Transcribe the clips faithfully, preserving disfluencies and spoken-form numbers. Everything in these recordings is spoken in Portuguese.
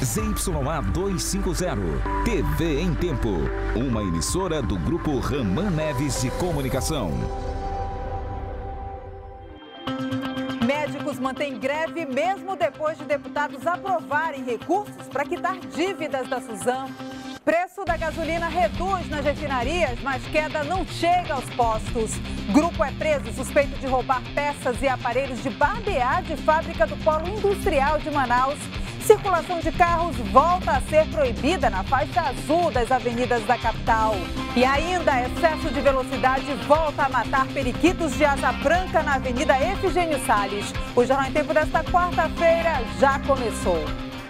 Z Y A duzentos e cinquenta, T V em Tempo, uma emissora do Grupo Raman Neves de Comunicação. Médicos mantêm greve mesmo depois de deputados aprovarem recursos para quitar dívidas da Suzano. Preço da gasolina reduz nas refinarias, mas queda não chega aos postos. Grupo é preso suspeito de roubar peças e aparelhos de barbear de fábrica do Polo Industrial de Manaus. Circulação de carros volta a ser proibida na faixa azul das avenidas da capital. E ainda, excesso de velocidade volta a matar periquitos de asa branca na Avenida Efigênio Salles. O Jornal em Tempo desta quarta-feira já começou.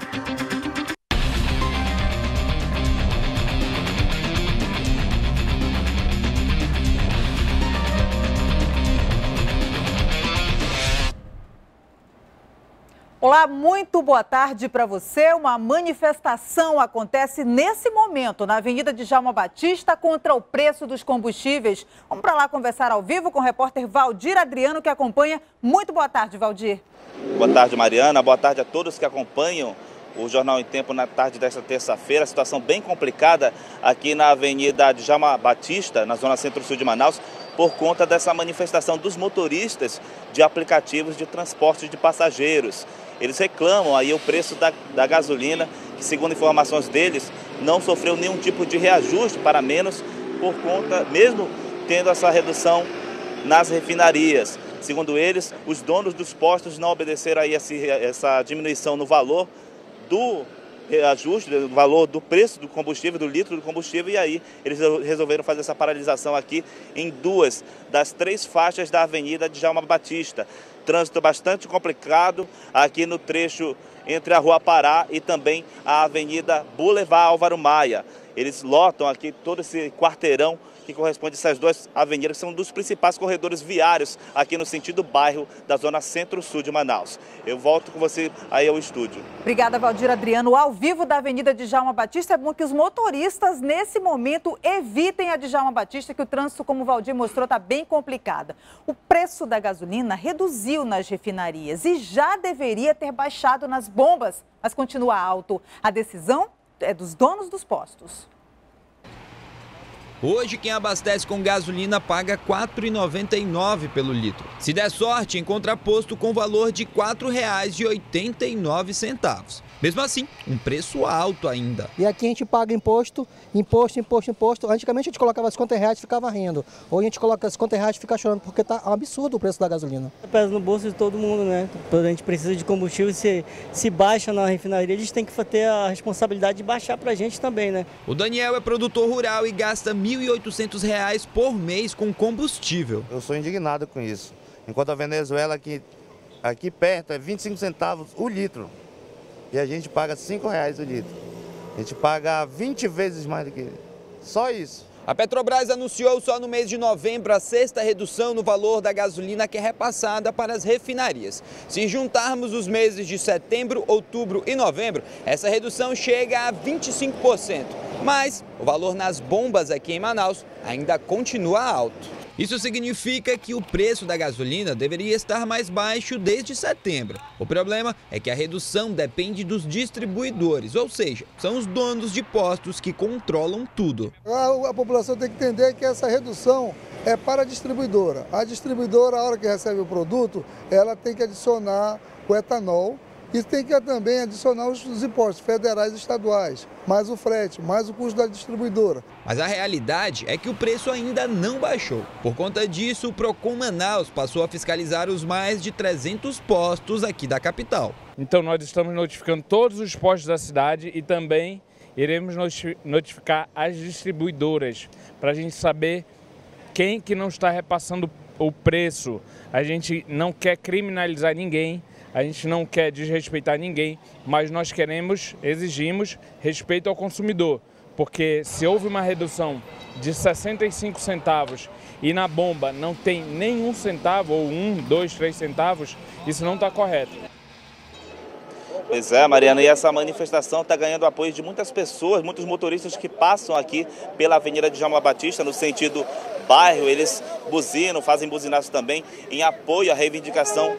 Olá, muito boa tarde para você. Uma manifestação acontece nesse momento na Avenida Djalma Batista contra o preço dos combustíveis. Vamos para lá conversar ao vivo com o repórter Valdir Adriano, que acompanha. Muito boa tarde, Valdir. Boa tarde, Mariana. Boa tarde a todos que acompanham o Jornal em Tempo na tarde desta terça-feira. Situação bem complicada aqui na Avenida Djalma Batista, na zona centro-sul de Manaus, por conta dessa manifestação dos motoristas de aplicativos de transporte de passageiros. Eles reclamam aí o preço da, da gasolina, que segundo informações deles, não sofreu nenhum tipo de reajuste para menos, por conta, mesmo tendo essa redução nas refinarias. Segundo eles, os donos dos postos não obedeceram aí essa, essa diminuição no valor do reajuste, do valor do preço do combustível, do litro do combustível, e aí eles resolveram fazer essa paralisação aqui em duas das três faixas da Avenida Djalma Batista. Trânsito bastante complicado aqui no trecho entre a Rua Pará e também a Avenida Boulevard Álvaro Maia. Eles lotam aqui todo esse quarteirão que corresponde a essas duas avenidas, que são um dos principais corredores viários aqui no sentido bairro da zona centro-sul de Manaus. Eu volto com você aí ao estúdio. Obrigada, Valdir Adriano. Ao vivo da Avenida Djalma Batista, é bom que os motoristas, nesse momento, evitem a Djalma Batista, que o trânsito, como o Valdir mostrou, está bem complicado. O preço da gasolina reduziu nas refinarias e já deveria ter baixado nas bombas, mas continua alto. A decisão é dos donos dos postos. Hoje, quem abastece com gasolina paga quatro reais e noventa e nove centavos pelo litro. Se der sorte, encontra posto com valor de quatro reais e oitenta e nove centavos. Mesmo assim, um preço alto ainda. E aqui a gente paga imposto, imposto, imposto, imposto. Antigamente a gente colocava cinquenta reais e ficava rindo. Hoje a gente coloca cinquenta reais e fica chorando, porque tá um absurdo o preço da gasolina. Pesa no bolso de todo mundo, né? A gente precisa de combustível, se, se baixa na refinaria, eles têm que ter a responsabilidade de baixar pra gente também, né? O Daniel é produtor rural e gasta mil e oitocentos reais por mês com combustível. Eu sou indignado com isso. Enquanto a Venezuela aqui, aqui perto é vinte e cinco centavos o litro. E a gente paga cinco reais o litro. A gente paga vinte vezes mais do que só isso. A Petrobras anunciou só no mês de novembro a sexta redução no valor da gasolina que é repassada para as refinarias. Se juntarmos os meses de setembro, outubro e novembro, essa redução chega a vinte e cinco por cento. Mas o valor nas bombas aqui em Manaus ainda continua alto. Isso significa que o preço da gasolina deveria estar mais baixo desde setembro. O problema é que a redução depende dos distribuidores, ou seja, são os donos de postos que controlam tudo. A, a população tem que entender que essa redução é para a distribuidora. A distribuidora, a hora que recebe o produto, ela tem que adicionar o etanol. E tem que também adicionar os impostos federais e estaduais, mais o frete, mais o custo da distribuidora. Mas a realidade é que o preço ainda não baixou. Por conta disso, o Procon Manaus passou a fiscalizar os mais de trezentos postos aqui da capital. Então nós estamos notificando todos os postos da cidade e também iremos notificar as distribuidoras para a gente saber quem que não está repassando o preço. A gente não quer criminalizar ninguém. A gente não quer desrespeitar ninguém, mas nós queremos, exigimos respeito ao consumidor, porque se houve uma redução de sessenta e cinco centavos e na bomba não tem nenhum centavo, ou um, dois, três centavos, isso não está correto. Pois é, Mariana, e essa manifestação está ganhando apoio de muitas pessoas, muitos motoristas que passam aqui pela Avenida Djalma Batista, no sentido bairro, eles buzinam, fazem buzinaço também, em apoio à reivindicação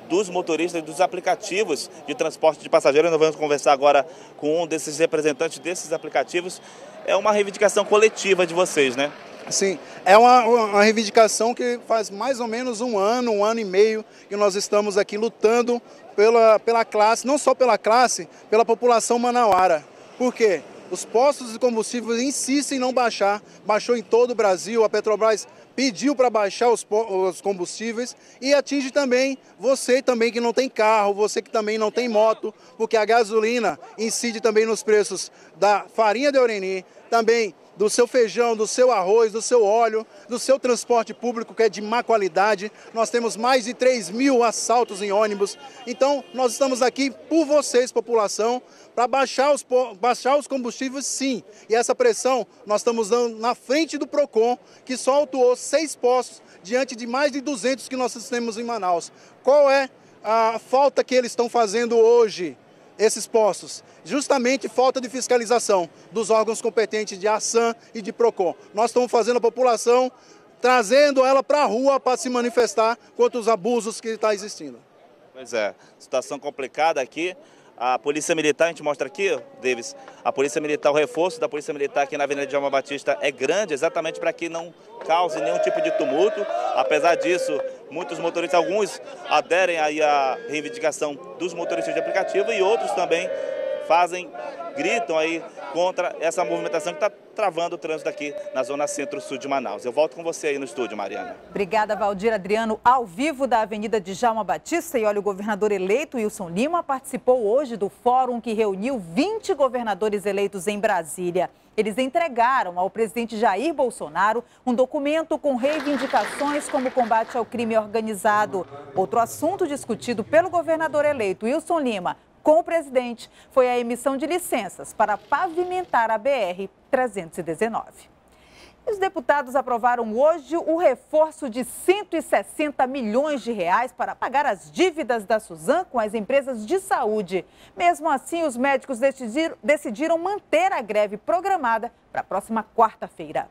dos motoristas e dos aplicativos de transporte de passageiros. Nós vamos conversar agora com um desses representantes desses aplicativos. É uma reivindicação coletiva de vocês, né? Sim, é uma, uma reivindicação que faz mais ou menos um ano, um ano e meio que nós estamos aqui lutando pela, pela classe, não só pela classe, pela população manauara. Por quê? Os postos de combustíveis insistem em não baixar, baixou em todo o Brasil, a Petrobras pediu para baixar os, os combustíveis e atinge também você também que não tem carro, você que também não tem moto, porque a gasolina incide também nos preços da farinha de Oreni, também do seu feijão, do seu arroz, do seu óleo, do seu transporte público, que é de má qualidade. Nós temos mais de três mil assaltos em ônibus. Então, nós estamos aqui por vocês, população, para baixar os, baixar os combustíveis, sim. E essa pressão nós estamos dando na frente do PROCON, que só autuou seis postos diante de mais de duzentos que nós temos em Manaus. Qual é a falta que eles estão fazendo hoje? Esses postos, justamente falta de fiscalização dos órgãos competentes de ASAM e de PROCON. Nós estamos fazendo a população, trazendo ela para a rua para se manifestar contra os abusos que estão existindo. Pois é, situação complicada aqui. A Polícia Militar, a gente mostra aqui, Davis, a Polícia Militar, o reforço da Polícia Militar aqui na Avenida Djalma Batista é grande, exatamente para que não cause nenhum tipo de tumulto. Apesar disso, muitos motoristas, alguns aderem aí à reivindicação dos motoristas de aplicativo e outros também fazem, gritam aí contra essa movimentação que está travando o trânsito aqui na zona centro-sul de Manaus. Eu volto com você aí no estúdio, Mariana. Obrigada, Valdir Adriano, ao vivo da Avenida Djalma Batista. E olha, o governador eleito Wilson Lima participou hoje do fórum que reuniu vinte governadores eleitos em Brasília. Eles entregaram ao presidente Jair Bolsonaro um documento com reivindicações como o combate ao crime organizado. Outro assunto discutido pelo governador eleito Wilson Lima com o presidente foi a emissão de licenças para pavimentar a B R trezentos e dezenove. Os deputados aprovaram hoje o reforço de cento e sessenta milhões de reais para pagar as dívidas da Suzam com as empresas de saúde. Mesmo assim, os médicos decidiram, decidiram manter a greve programada para a próxima quarta-feira.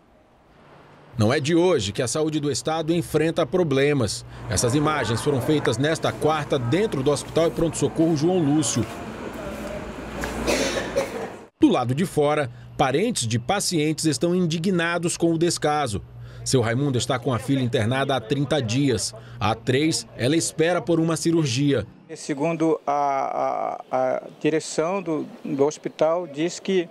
Não é de hoje que a saúde do estado enfrenta problemas. Essas imagens foram feitas nesta quarta dentro do Hospital e Pronto-Socorro João Lúcio. Do lado de fora, parentes de pacientes estão indignados com o descaso. Seu Raimundo está com a filha internada há trinta dias. Há três, ela espera por uma cirurgia. Segundo a, a, a direção do, do hospital, diz que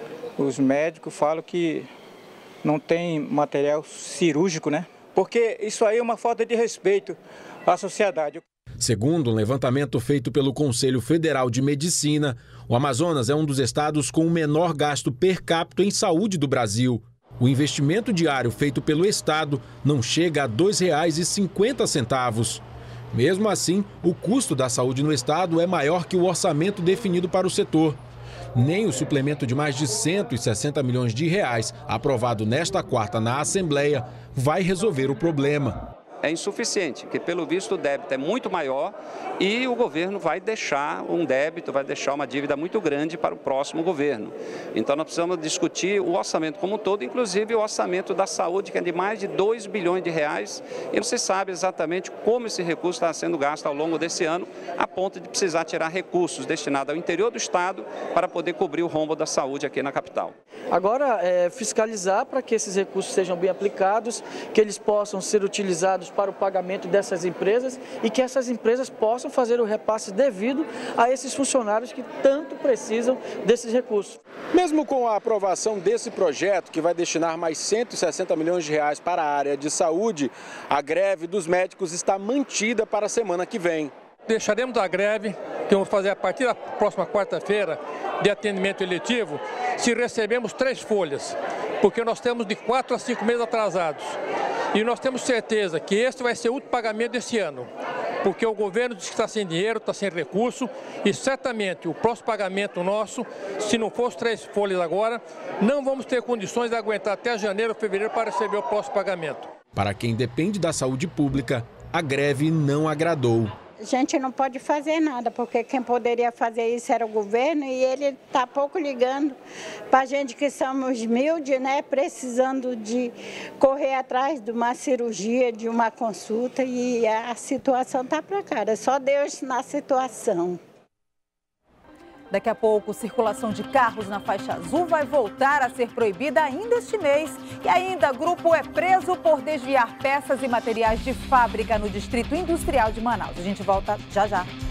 os médicos falam que não tem material cirúrgico, né? Porque isso aí é uma falta de respeito à sociedade. Segundo um levantamento feito pelo Conselho Federal de Medicina, o Amazonas é um dos estados com o menor gasto per capita em saúde do Brasil. O investimento diário feito pelo estado não chega a dois reais e cinquenta centavos. Mesmo assim, o custo da saúde no estado é maior que o orçamento definido para o setor. Nem o suplemento de mais de cento e sessenta milhões de reais, aprovado nesta quarta na Assembleia, vai resolver o problema. É insuficiente, porque pelo visto o débito é muito maior e o governo vai deixar um débito, vai deixar uma dívida muito grande para o próximo governo. Então nós precisamos discutir o orçamento como um todo, inclusive o orçamento da saúde, que é de mais de dois bilhões de reais, e não se sabe exatamente como esse recurso está sendo gasto ao longo desse ano, a ponto de precisar tirar recursos destinados ao interior do estado para poder cobrir o rombo da saúde aqui na capital. Agora, é, fiscalizar para que esses recursos sejam bem aplicados, que eles possam ser utilizados para o pagamento dessas empresas e que essas empresas possam fazer o repasse devido a esses funcionários que tanto precisam desses recursos. Mesmo com a aprovação desse projeto, que vai destinar mais cento e sessenta milhões de reais para a área de saúde, a greve dos médicos está mantida para a semana que vem. Deixaremos a greve, que vamos fazer a partir da próxima quarta-feira, de atendimento eletivo, se recebemos três folhas, porque nós temos de quatro a cinco meses atrasados. E nós temos certeza que este vai ser o último pagamento desse ano, porque o governo diz que está sem dinheiro, está sem recurso, e certamente o próximo pagamento nosso, se não for os três folhas agora, não vamos ter condições de aguentar até janeiro ou fevereiro para receber o próximo pagamento. Para quem depende da saúde pública, a greve não agradou. A gente não pode fazer nada, porque quem poderia fazer isso era o governo e ele está pouco ligando para a gente que somos humildes, né, precisando de correr atrás de uma cirurgia, de uma consulta, e a situação está precária, só Deus na situação. Daqui a pouco, circulação de carros na faixa azul vai voltar a ser proibida ainda este mês. E ainda, grupo é preso por desviar peças e materiais de fábrica no Distrito Industrial de Manaus. A gente volta já já.